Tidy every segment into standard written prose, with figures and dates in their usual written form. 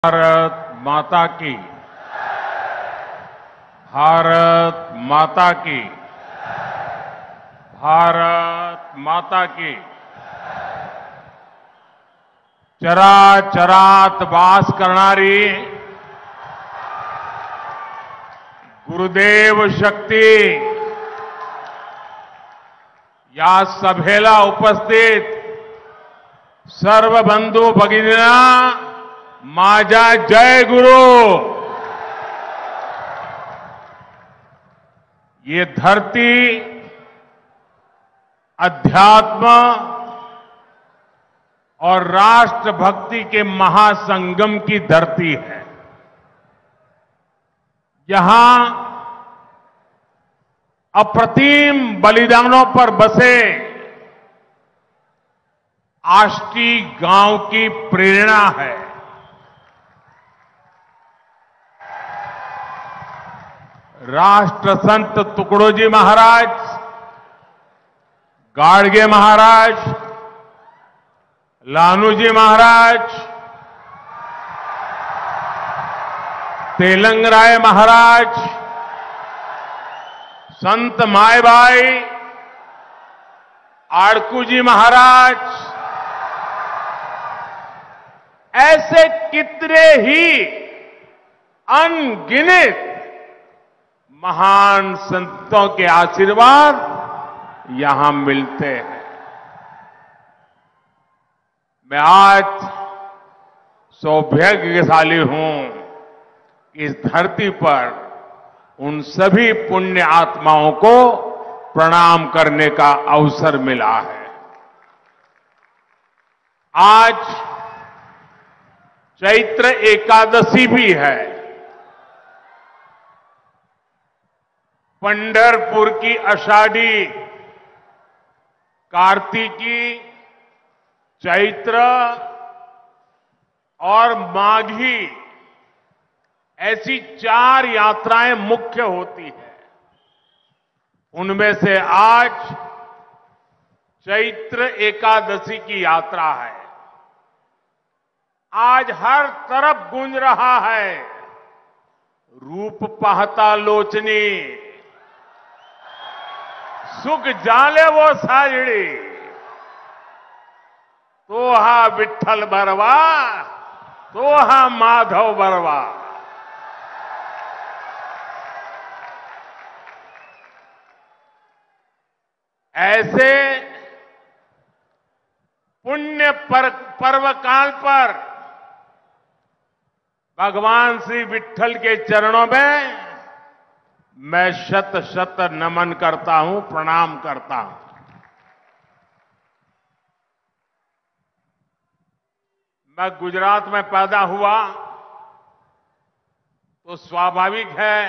भारत माता की। भारत माता की। भारत माता की। चराचरात वास करणारी गुरुदेव शक्ती या सभेला उपस्थित सर्व बंधू भगिनींना माझा जय गुरु। ये धरती अध्यात्म और राष्ट्रभक्ति के महासंगम की धरती है। यहां अप्रतिम बलिदानों पर बसे आष्टी गांव की प्रेरणा है। राष्ट्र संत तुकडोजी महाराज, गाडगे महाराज, लालूजी महाराज, तेलंगराय महाराज, संत मायबाई, आड़कूजी महाराज, ऐसे कितने ही अनगिनत महान संतों के आशीर्वाद यहां मिलते हैं। मैं आज सौभाग्यशाली हूं कि इस धरती पर उन सभी पुण्य आत्माओं को प्रणाम करने का अवसर मिला है। आज चैत्र एकादशी भी है। पंढरपुर की आषाढ़ी, कार्तिकी, चैत्र और माघी ऐसी 4 यात्राएं मुख्य होती है। उनमें से आज चैत्र एकादशी की यात्रा है। आज हर तरफ गूंज रहा है, रूप पाहता लोचनी, सुख जाले वो साजड़ी, तो हा विठ्ठल बरवा, तो हा माधव बरवा। ऐसे पुण्य पर्व काल पर भगवान श्री विठ्ठल के चरणों में मैं शत शत नमन करता हूं, प्रणाम करता हूं। मैं गुजरात में पैदा हुआ तो स्वाभाविक है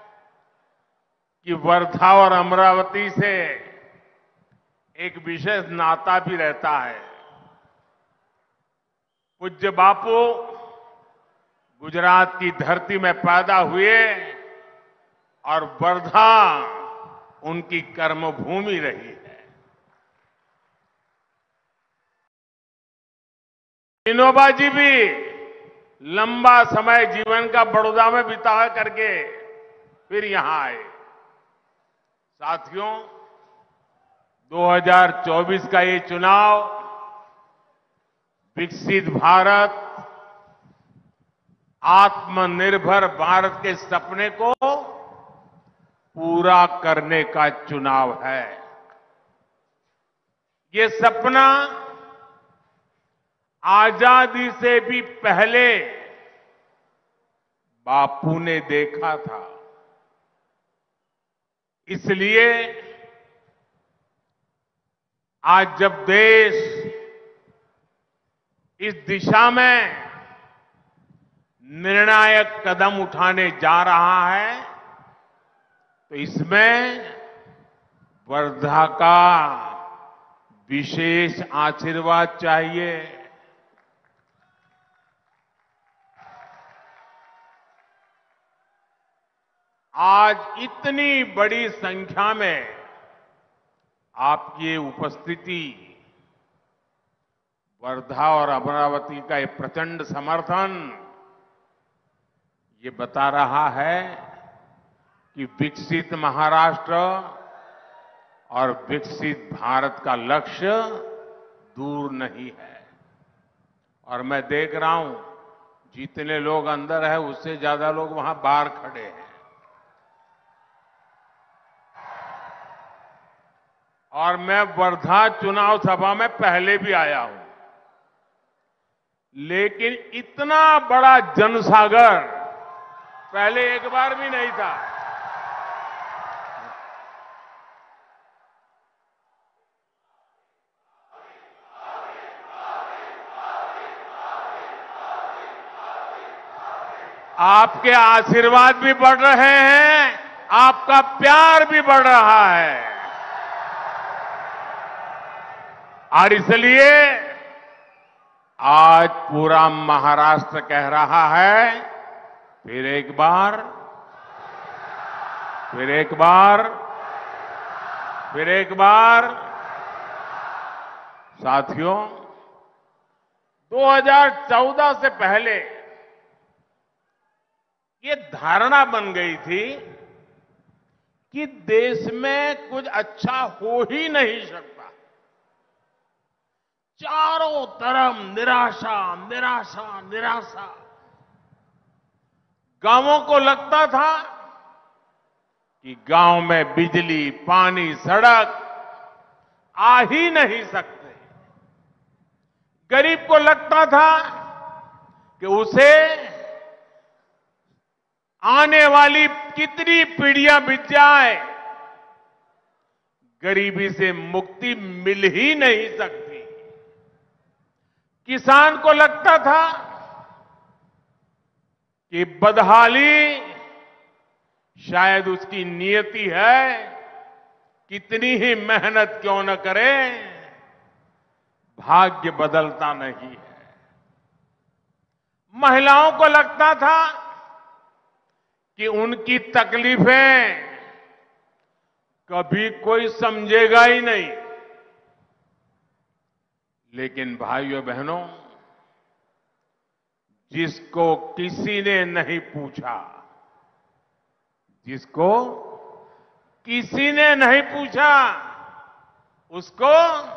कि वर्धा और अमरावती से एक विशेष नाता भी रहता है। पूज्य बापू गुजरात की धरती में पैदा हुए और वर्धा उनकी कर्मभूमि रही है। विनोबा जी भी लंबा समय जीवन का बड़ौदा में बिता करके फिर यहां आए। साथियों, 2024 का ये चुनाव विकसित भारत, आत्मनिर्भर भारत के सपने को पूरा करने का चुनाव है। ये सपना आजादी से भी पहले बापू ने देखा था। इसलिए आज जब देश इस दिशा में निर्णायक कदम उठाने जा रहा है तो इसमें वर्धा का विशेष आशीर्वाद चाहिए। आज इतनी बड़ी संख्या में आपकी उपस्थिति, वर्धा और अमरावती का ये प्रचंड समर्थन ये बता रहा है कि विकसित महाराष्ट्र और विकसित भारत का लक्ष्य दूर नहीं है। और मैं देख रहा हूं जितने लोग अंदर हैं उससे ज्यादा लोग वहां बाहर खड़े हैं। और मैं वर्धा चुनाव सभा में पहले भी आया हूं, लेकिन इतना बड़ा जनसागर पहले एक बार भी नहीं था। आपके आशीर्वाद भी बढ़ रहे हैं, आपका प्यार भी बढ़ रहा है। और इसलिए आज पूरा महाराष्ट्र कह रहा है, फिर एक बार, फिर एक बार, फिर एक बार। साथियों, 2014 से पहले ये धारणा बन गई थी कि देश में कुछ अच्छा हो ही नहीं सकता। चारों तरफ निराशा, निराशा, निराशा। गांवों को लगता था कि गांव में बिजली, पानी, सड़क आ ही नहीं सकते। गरीब को लगता था कि उसे आने वाली कितनी पीढ़ियां बीत जाए, गरीबी से मुक्ति मिल ही नहीं सकती। किसान को लगता था कि बदहाली शायद उसकी नियति है, कितनी ही मेहनत क्यों न करे, भाग्य बदलता नहीं है। महिलाओं को लगता था कि उनकी तकलीफें कभी कोई समझेगा ही नहीं। लेकिन भाइयों बहनों, जिसको किसी ने नहीं पूछा, जिसको किसी ने नहीं पूछा, उसको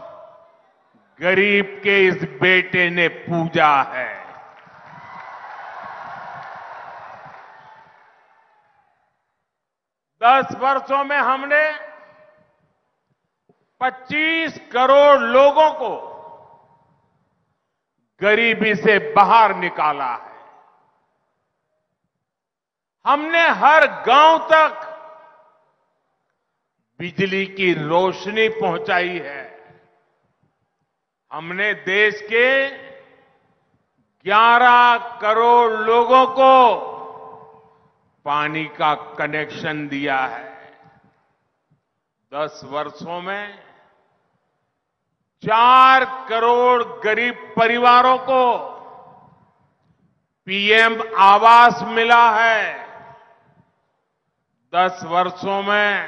गरीब के इस बेटे ने पूजा है। दस वर्षों में हमने 25 करोड़ लोगों को गरीबी से बाहर निकाला है। हमने हर गांव तक बिजली की रोशनी पहुंचाई है। हमने देश के 11 करोड़ लोगों को पानी का कनेक्शन दिया है। 10 वर्षों में 4 करोड़ गरीब परिवारों को पीएम आवास मिला है। 10 वर्षों में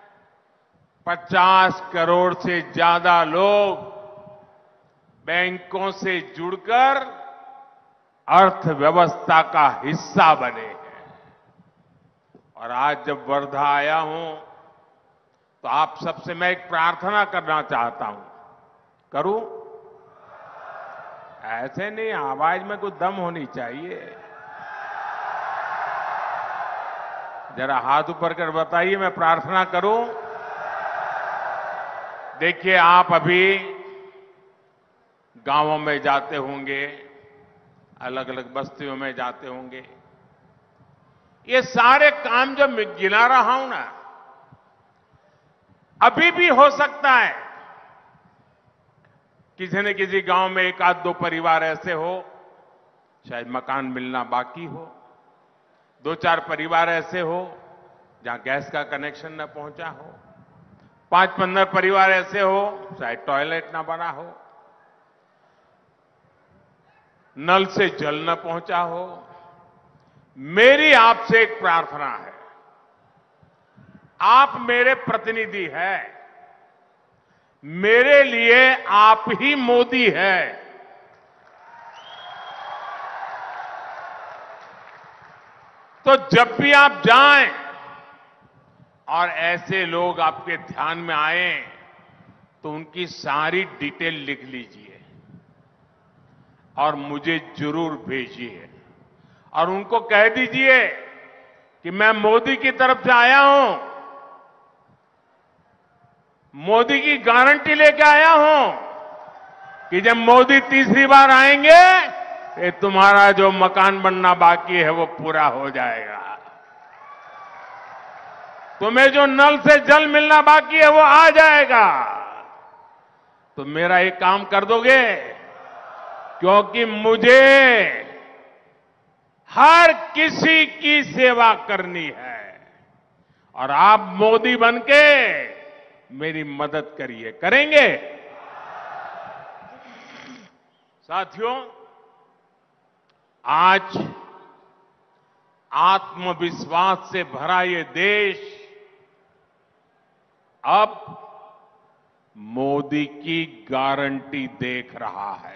50 करोड़ से ज्यादा लोग बैंकों से जुड़कर अर्थव्यवस्था का हिस्सा बने हैं। और आज जब वर्धा आया हूं तो आप सबसे मैं एक प्रार्थना करना चाहता हूं। करूं? ऐसे नहीं, आवाज में कुछ दम होनी चाहिए। जरा हाथ ऊपर कर बताइए, मैं प्रार्थना करूं। देखिए, आप अभी गांवों में जाते होंगे, अलग अलग बस्तियों में जाते होंगे। ये सारे काम जो मैं गिना रहा हूं ना, अभी भी हो सकता है किसी न किसी गांव में 1-2 परिवार ऐसे हो, शायद मकान मिलना बाकी हो। 2-4 परिवार ऐसे हो जहां गैस का कनेक्शन न पहुंचा हो। 5-15 परिवार ऐसे हो शायद टॉयलेट ना बना हो, नल से जल न पहुंचा हो। मेरी आपसे एक प्रार्थना है, आप मेरे प्रतिनिधि हैं, मेरे लिए आप ही मोदी है। तो जब भी आप जाएं और ऐसे लोग आपके ध्यान में आए तो उनकी सारी डिटेल लिख लीजिए और मुझे जरूर भेजिए और उनको कह दीजिए कि मैं मोदी की तरफ से आया हूं, मोदी की गारंटी लेके आया हूं कि जब मोदी तीसरी बार आएंगे तो तुम्हारा जो मकान बनना बाकी है वो पूरा हो जाएगा, तुम्हें जो नल से जल मिलना बाकी है वो आ जाएगा। तो मेरा एक काम कर दोगे, क्योंकि मुझे हर किसी की सेवा करनी है और आप मोदी बनके मेरी मदद करिए, करेंगे? साथियों, आज आत्मविश्वास से भरा ये देश अब मोदी की गारंटी देख रहा है।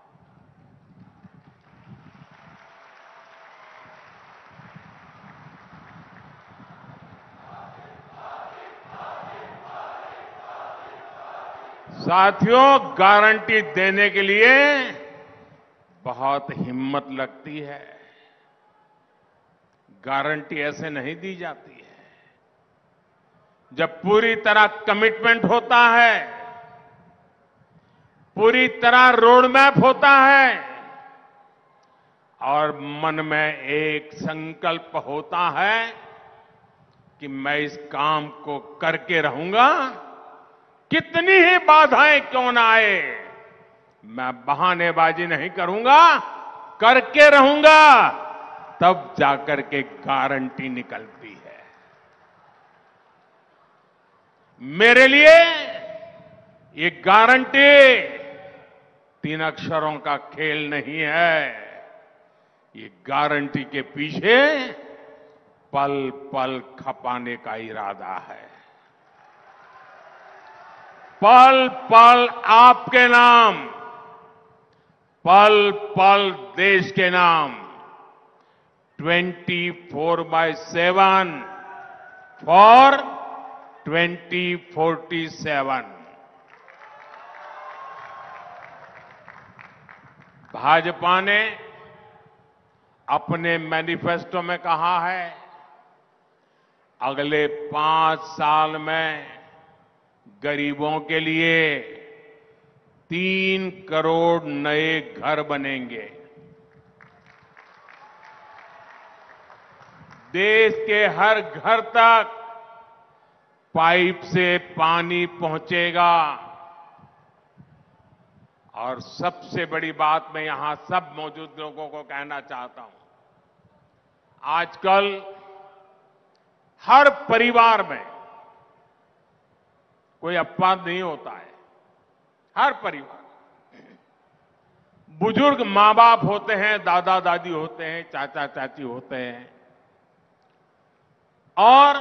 साथियों, गारंटी देने के लिए बहुत हिम्मत लगती है, गारंटी ऐसे नहीं दी जाती है। जब पूरी तरह कमिटमेंट होता है, पूरी तरह रोड मैप होता है और मन में एक संकल्प होता है कि मैं इस काम को करके रहूंगा, कितनी ही बाधाएं क्यों ना आए, मैं बहानेबाजी नहीं करूंगा, करके रहूंगा, तब जाकर के गारंटी निकलती है। मेरे लिए ये गारंटी 3 अक्षरों का खेल नहीं है, ये गारंटी के पीछे पल पल खपाने का इरादा है। पल पल आपके नाम, पल पल देश के नाम, 24/7 फॉर 2047। भाजपा ने अपने मैनिफेस्टो में कहा है, अगले 5 साल में गरीबों के लिए 3 करोड़ नए घर बनेंगे। देश के हर घर तक पाइप से पानी पहुंचेगा और सबसे बड़ी बात मैं यहां सब मौजूद लोगों को कहना चाहता हूं, आजकल हर परिवार में कोई अपवाद नहीं होता है, हर परिवार बुजुर्ग मां बाप होते हैं, दादा दादी होते हैं, चाचा चाची होते हैं और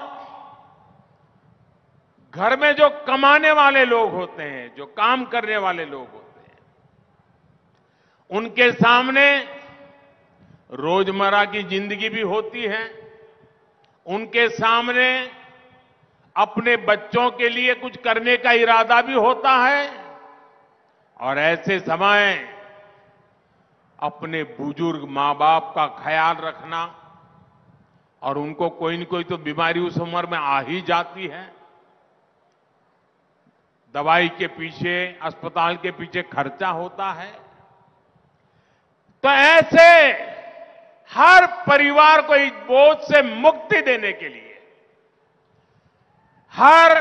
घर में जो कमाने वाले लोग होते हैं, जो काम करने वाले लोग होते हैं, उनके सामने रोजमर्रा की जिंदगी भी होती है, उनके सामने अपने बच्चों के लिए कुछ करने का इरादा भी होता है और ऐसे समय अपने बुजुर्ग मां बाप का ख्याल रखना, और उनको कोई न कोई तो बीमारी उस उम्र में आ ही जाती है, दवाई के पीछे, अस्पताल के पीछे खर्चा होता है। तो ऐसे हर परिवार को इस बोझ से मुक्ति देने के लिए हर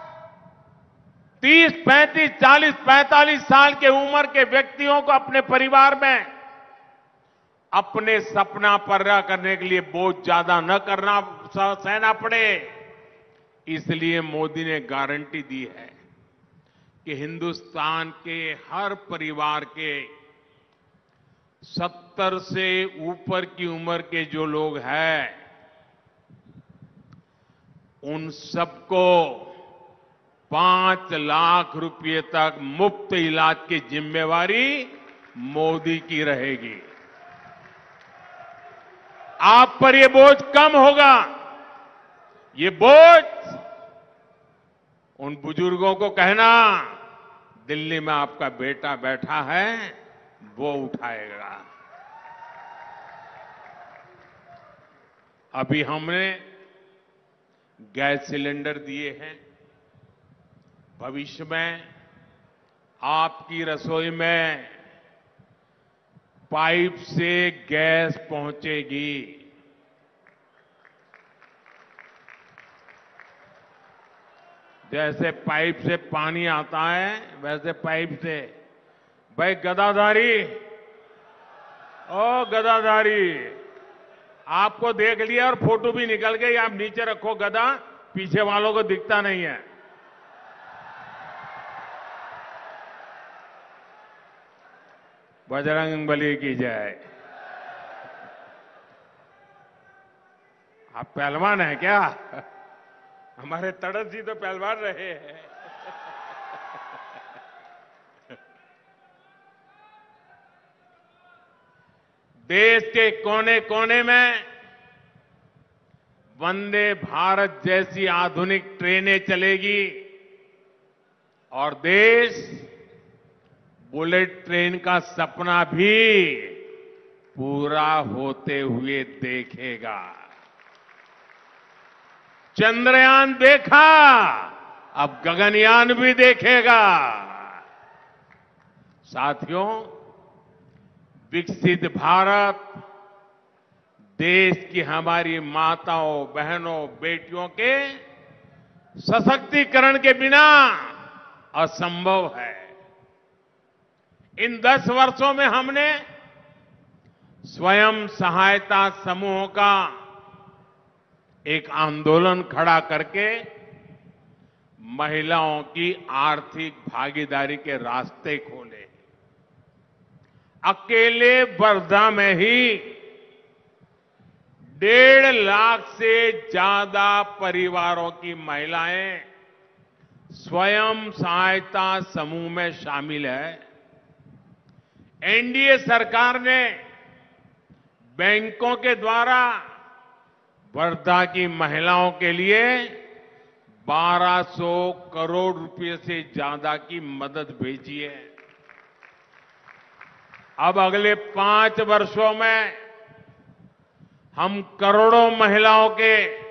30, 35, 40, 45 साल के उम्र के व्यक्तियों को अपने परिवार में अपने सपना पूरा करने के लिए बोझ ज्यादा न करना सहना पड़े, इसलिए मोदी ने गारंटी दी है कि हिंदुस्तान के हर परिवार के 70 से ऊपर की उम्र के जो लोग हैं, उन सबको 5 लाख रुपए तक मुफ्त इलाज की जिम्मेवारी मोदी की रहेगी। आप पर ये बोझ कम होगा। ये बोझ उन बुजुर्गों को कहना दिल्ली में आपका बेटा बैठा है वो उठाएगा। अभी हमने गैस सिलेंडर दिए हैं। भविष्य में आपकी रसोई में पाइप से गैस पहुंचेगी। जैसे पाइप से पानी आता है वैसे पाइप से। भाई गदाधारी, ओ गदाधारी, आपको देख लिया और फोटो भी निकल गई। आप नीचे रखो गदा, पीछे वालों को दिखता नहीं है। बजरंग बली की जय। आप पहलवान हैं क्या? हमारे तड़स जी तो पहलवान रहे हैं। देश के कोने कोने में वंदे भारत जैसी आधुनिक ट्रेनें चलेगी और देश बुलेट ट्रेन का सपना भी पूरा होते हुए देखेगा। चंद्रयान देखा, अब गगनयान भी देखेगा। साथियों, विकसित भारत देश की हमारी माताओं, बहनों, बेटियों के सशक्तिकरण के बिना असंभव है। इन 10 वर्षों में हमने स्वयं सहायता समूहों का एक आंदोलन खड़ा करके महिलाओं की आर्थिक भागीदारी के रास्ते खोले। अकेले वर्धा में ही 1.5 लाख से ज्यादा परिवारों की महिलाएं स्वयं सहायता समूह में शामिल है। एनडीए सरकार ने बैंकों के द्वारा वर्धा की महिलाओं के लिए 1200 करोड़ रुपए से ज्यादा की मदद भेजी है। अब अगले 5 वर्षों में हम करोड़ों महिलाओं के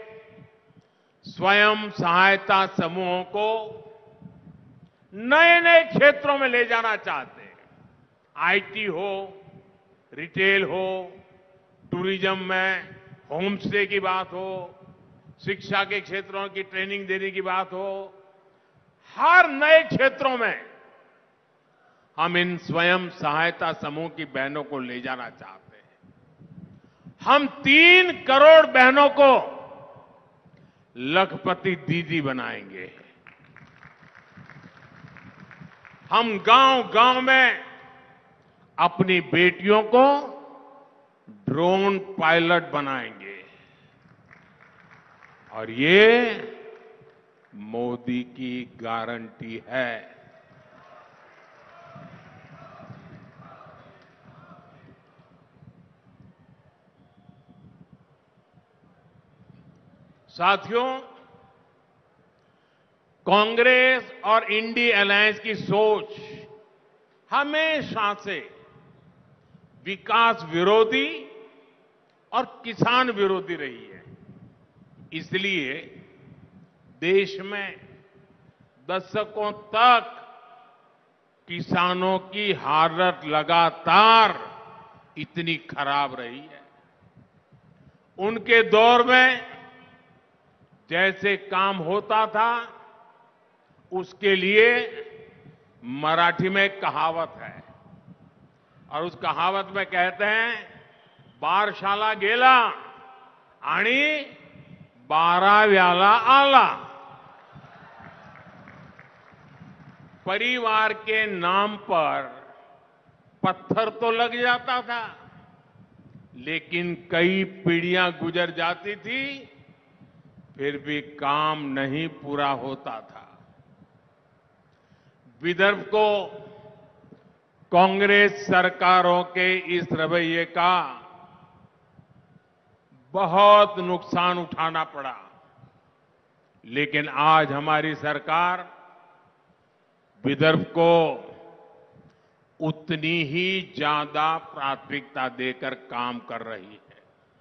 स्वयं सहायता समूहों को नए नए क्षेत्रों में ले जाना चाहते हैं। आईटी हो, रिटेल हो, टूरिज्म में होम स्टे की बात हो, शिक्षा के क्षेत्रों की ट्रेनिंग देने की बात हो, हर नए क्षेत्रों में हम इन स्वयं सहायता समूह की बहनों को ले जाना चाहते हैं। हम 3 करोड़ बहनों को लखपति दीदी बनाएंगे। हम गांव-गांव में अपनी बेटियों को ड्रोन पायलट बनाएंगे और ये मोदी की गारंटी है। साथियों, कांग्रेस और इंडी अलायंस की सोच हमेशा से विकास विरोधी और किसान विरोधी रही है। इसलिए देश में दशकों तक किसानों की हालत लगातार इतनी खराब रही है। उनके दौर में जैसे काम होता था उसके लिए मराठी में एक कहावत है और उस कहावत में कहते हैं, बारशाला गेला आणि 12व्याला आला। परिवार के नाम पर पत्थर तो लग जाता था, लेकिन कई पीढ़ियां गुजर जाती थी, फिर भी काम नहीं पूरा होता था। विदर्भ को कांग्रेस सरकारों के इस रवैये का बहुत नुकसान उठाना पड़ा। लेकिन आज हमारी सरकार विदर्भ को उतनी ही ज्यादा प्राथमिकता देकर काम कर रही है।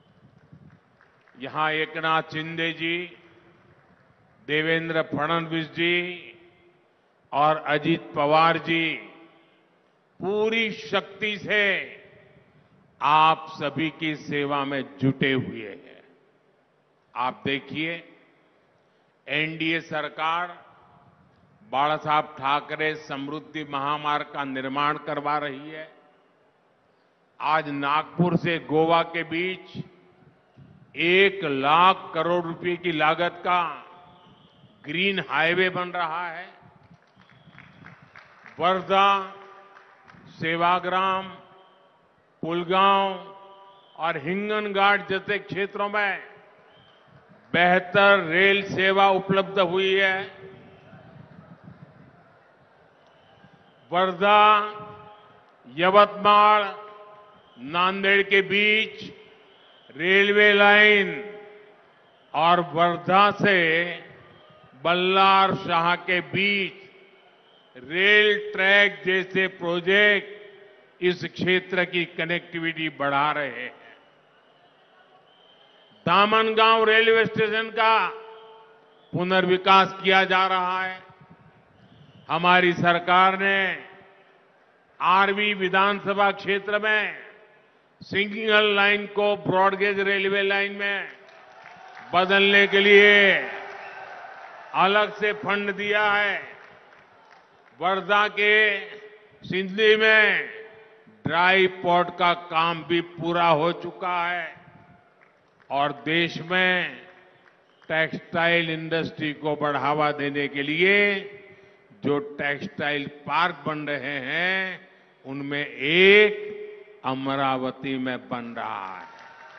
यहां एकनाथ शिंदे जी, देवेंद्र फडणवीस जी और अजीत पवार जी पूरी शक्ति से आप सभी की सेवा में जुटे हुए हैं। आप देखिए, एनडीए सरकार बाला साहब ठाकरे समृद्धि महामार्ग का निर्माण करवा रही है। आज नागपुर से गोवा के बीच 1,00,000 करोड़ रुपए की लागत का ग्रीन हाईवे बन रहा है। वर्धा, सेवाग्राम, पुलगांव और हिंगनघाट जैसे क्षेत्रों में बेहतर रेल सेवा उपलब्ध हुई है। वर्धा, यवतमाल, नांदेड़ के बीच रेलवे लाइन और वर्धा से बल्लार शाह के बीच रेल ट्रैक जैसे प्रोजेक्ट इस क्षेत्र की कनेक्टिविटी बढ़ा रहे हैं। दामनगांव रेलवे स्टेशन का पुनर्विकास किया जा रहा है। हमारी सरकार ने आरवी विधानसभा क्षेत्र में सिंगल लाइन को ब्रॉडगेज रेलवे लाइन में बदलने के लिए अलग से फंड दिया है। वर्धा के सिंधली में ड्राई पोर्ट का काम भी पूरा हो चुका है और देश में टेक्सटाइल इंडस्ट्री को बढ़ावा देने के लिए जो टेक्सटाइल पार्क बन रहे हैं उनमें एक अमरावती में बन रहा है।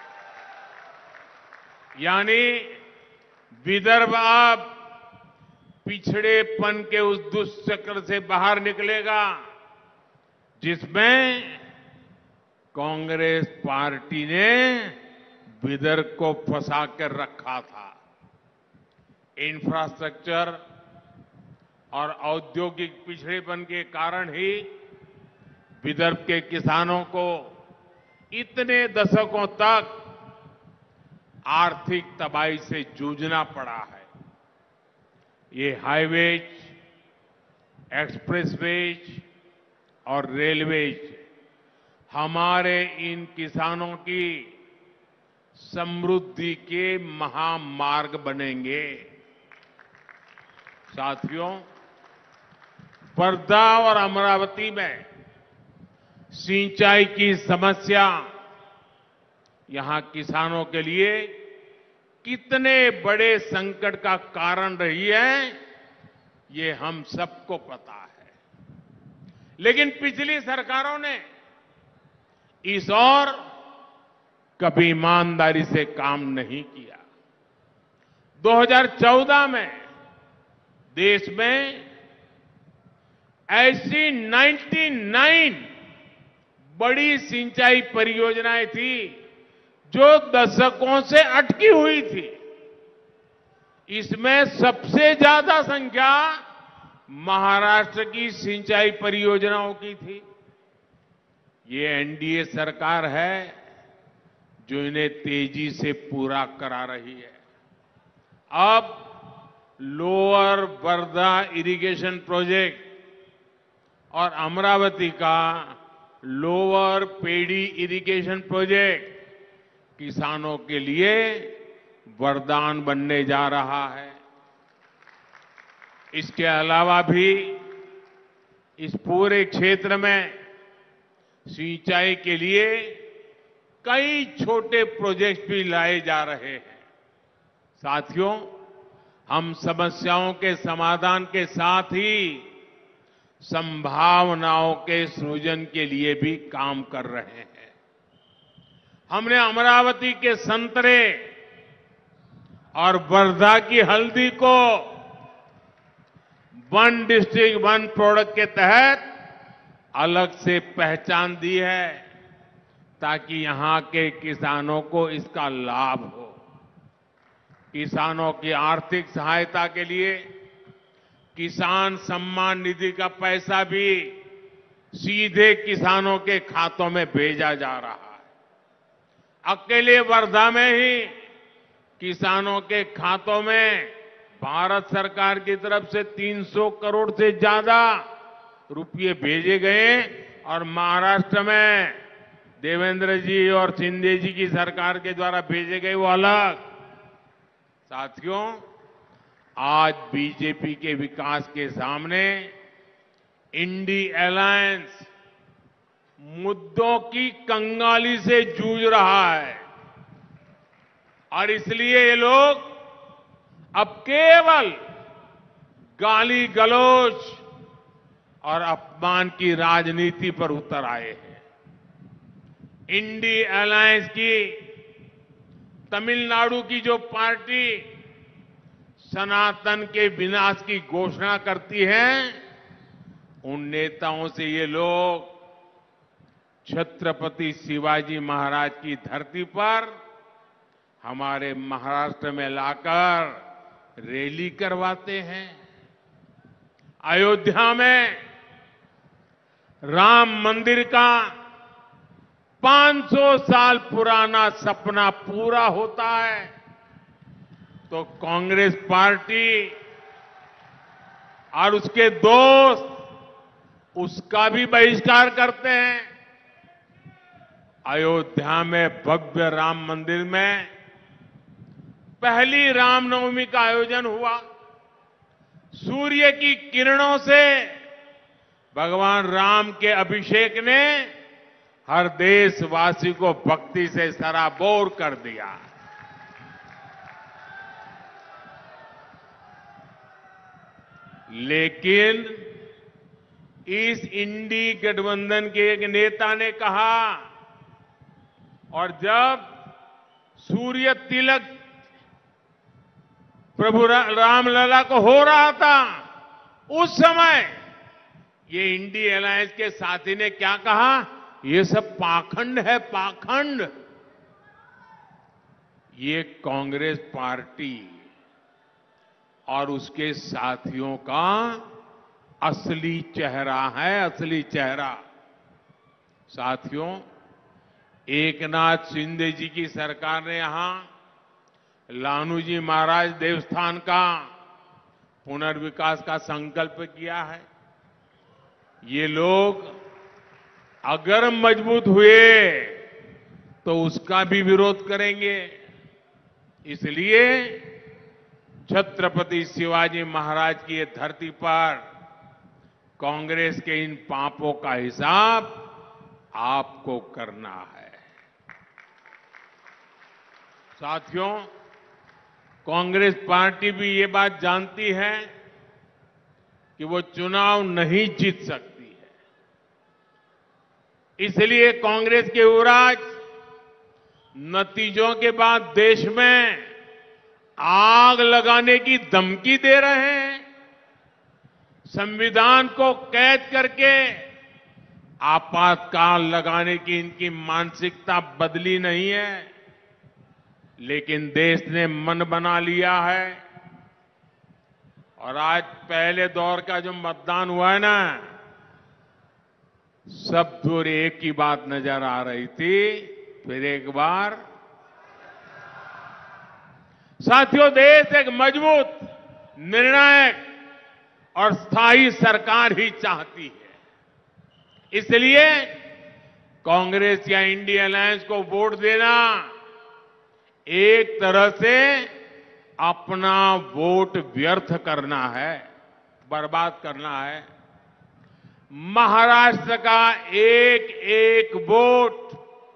यानी विदर्भ अब पिछड़ेपन के उस दुष्चक्र से बाहर निकलेगा जिसमें कांग्रेस पार्टी ने विदर्भ को फंसा कर रखा था। इंफ्रास्ट्रक्चर और औद्योगिक पिछड़ेपन के कारण ही विदर्भ के किसानों को इतने दशकों तक आर्थिक तबाही से जूझना पड़ा है। ये हाईवेज, एक्सप्रेसवेज और रेलवेज हमारे इन किसानों की समृद्धि के महामार्ग बनेंगे। साथियों, वर्धा और अमरावती में सिंचाई की समस्या यहां किसानों के लिए कितने बड़े संकट का कारण रही है, ये हम सबको पता है। लेकिन पिछली सरकारों ने इस ओर कभी ईमानदारी से काम नहीं किया। 2014 में देश में ऐसी 99 बड़ी सिंचाई परियोजनाएं थी जो दशकों से अटकी हुई थी। इसमें सबसे ज्यादा संख्या महाराष्ट्र की सिंचाई परियोजनाओं की थी। ये एनडीए सरकार है जो इन्हें तेजी से पूरा करा रही है। अब लोअर वर्धा इरिगेशन प्रोजेक्ट और अमरावती का लोअर पेडी इरिगेशन प्रोजेक्ट किसानों के लिए वरदान बनने जा रहा है। इसके अलावा भी इस पूरे क्षेत्र में सिंचाई के लिए कई छोटे प्रोजेक्ट भी लाए जा रहे हैं। साथियों, हम समस्याओं के समाधान के साथ ही संभावनाओं के सृजन के लिए भी काम कर रहे हैं। हमने अमरावती के संतरे और वर्धा की हल्दी को वन डिस्ट्रिक्ट वन प्रोडक्ट के तहत अलग से पहचान दी है। ताकि यहां के किसानों को इसका लाभ हो। किसानों की आर्थिक सहायता के लिए किसान सम्मान निधि का पैसा भी सीधे किसानों के खातों में भेजा जा रहा है। अकेले वर्धा में ही किसानों के खातों में भारत सरकार की तरफ से 300 करोड़ से ज्यादा रुपये भेजे गए और महाराष्ट्र में देवेंद्र जी और शिंदे जी की सरकार के द्वारा भेजे गए वो अलग। साथियों, आज बीजेपी के विकास के सामने इंडी अलायंस मुद्दों की कंगाली से जूझ रहा है और इसलिए ये लोग अब केवल गाली गलौज और अपमान की राजनीति पर उतर आए हैं। इंडी अलायंस की तमिलनाडु की जो पार्टी सनातन के विनाश की घोषणा करती है, उन नेताओं से ये लोग छत्रपति शिवाजी महाराज की धरती पर हमारे महाराष्ट्र में लाकर रैली करवाते हैं। अयोध्या में राम मंदिर का 500 साल पुराना सपना पूरा होता है तो कांग्रेस पार्टी और उसके दोस्त उसका भी बहिष्कार करते हैं। अयोध्या में भव्य राम मंदिर में पहली रामनवमी का आयोजन हुआ। सूर्य की किरणों से भगवान राम के अभिषेक ने हर देशवासी को भक्ति से सराबोर कर दिया। लेकिन इस इंडी गठबंधन के एक नेता ने कहा और जब सूर्य तिलक प्रभु रामलला को हो रहा था उस समय ये इंडी अलायंस के साथी ने क्या कहा, ये सब पाखंड है, पाखंड। ये कांग्रेस पार्टी और उसके साथियों का असली चेहरा है, असली चेहरा। साथियों, एकनाथ शिंदे जी की सरकार ने यहां लालूजी महाराज देवस्थान का पुनर्विकास का संकल्प किया है। ये लोग अगर मजबूत हुए तो उसका भी विरोध करेंगे। इसलिए छत्रपति शिवाजी महाराज की ये धरती पर कांग्रेस के इन पापों का हिसाब आपको करना है। साथियों, कांग्रेस पार्टी भी ये बात जानती है कि वो चुनाव नहीं जीत सकती है। इसलिए कांग्रेस के युवराज नतीजों के बाद देश में आग लगाने की धमकी दे रहे हैं। संविधान को कैद करके आपातकाल लगाने की इनकी मानसिकता बदली नहीं है, लेकिन देश ने मन बना लिया है। और आज पहले दौर का जो मतदान हुआ है ना, सब दूर एक ही बात नजर आ रही थी, फिर एक बार। साथियों, देश एक मजबूत, निर्णायक और स्थायी सरकार ही चाहती है। इसलिए कांग्रेस या इंडिया अलायंस को वोट देना एक तरह से अपना वोट व्यर्थ करना है, बर्बाद करना है। महाराष्ट्र का एक एक वोट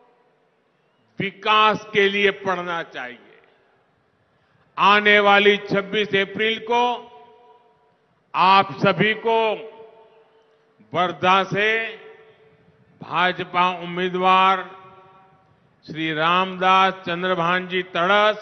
विकास के लिए पड़ना चाहिए। आने वाली 26 अप्रैल को आप सभी को वर्धा से भाजपा उम्मीदवार श्री रामदास चंद्रभानजी तड़स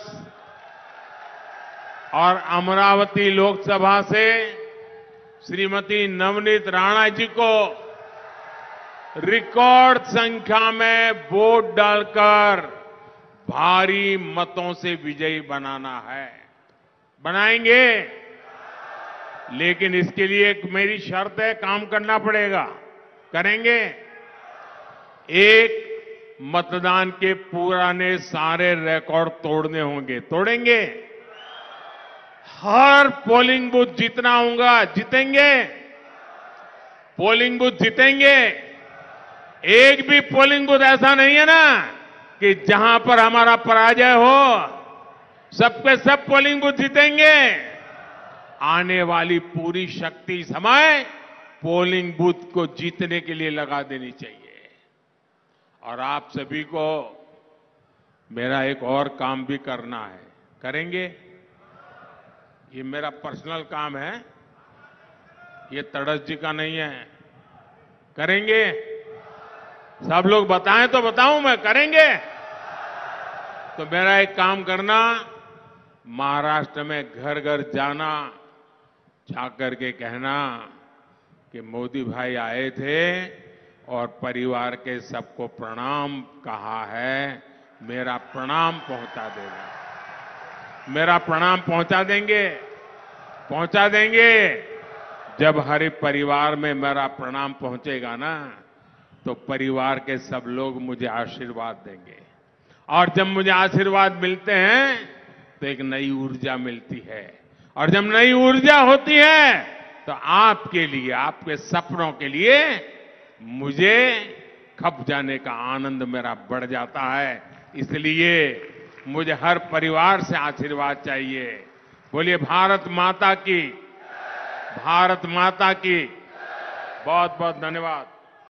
और अमरावती लोकसभा से श्रीमती नवनीत राणा जी को रिकॉर्ड संख्या में वोट डालकर भारी मतों से विजयी बनाना है। बनाएंगे, लेकिन इसके लिए एक मेरी शर्त है, काम करना पड़ेगा। करेंगे। एक, मतदान के पुराने सारे रिकॉर्ड तोड़ने होंगे। तोड़ेंगे। हर पोलिंग बूथ जीतना होगा। जीतेंगे। पोलिंग बूथ जीतेंगे। एक भी पोलिंग बूथ ऐसा नहीं है ना कि जहां पर हमारा पराजय हो। सबके सब पोलिंग बूथ जीतेंगे। आने वाली पूरी शक्ति समय पोलिंग बूथ को जीतने के लिए लगा देनी चाहिए। और आप सभी को मेरा एक और काम भी करना है। करेंगे। ये मेरा पर्सनल काम है, ये तड़स जी का नहीं है। करेंगे। सब लोग बताएं तो बताऊं मैं। करेंगे। तो मेरा एक काम करना, महाराष्ट्र में घर घर जाना, जाकर के कहना कि मोदी भाई आए थे और परिवार के सबको प्रणाम कहा है, मेरा प्रणाम पहुंचा देगा। मेरा प्रणाम पहुंचा देंगे। पहुंचा देंगे। जब हर परिवार में मेरा प्रणाम पहुंचेगा ना, तो परिवार के सब लोग मुझे आशीर्वाद देंगे। और जब मुझे आशीर्वाद मिलते हैं तो एक नई ऊर्जा मिलती है। और जब नई ऊर्जा होती है तो आपके लिए, आपके सपनों के लिए मुझे खप जाने का आनंद मेरा बढ़ जाता है। इसलिए मुझे हर परिवार से आशीर्वाद चाहिए। बोलिए भारत माता की। भारत माता की। बहुत बहुत धन्यवाद।